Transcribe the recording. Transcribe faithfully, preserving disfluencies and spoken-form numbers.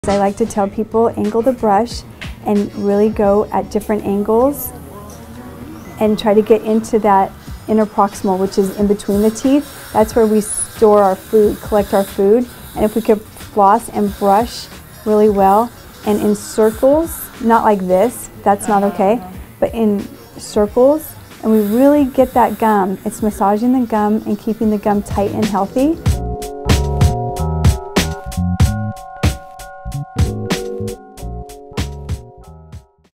I like to tell people angle the brush and really go at different angles and try to get into that interproximal, which is in between the teeth. That's where we store our food, collect our food. And if we could floss and brush really well and in circles, not like this, that's not okay, but in circles, and we really get that gum. It's massaging the gum and keeping the gum tight and healthy.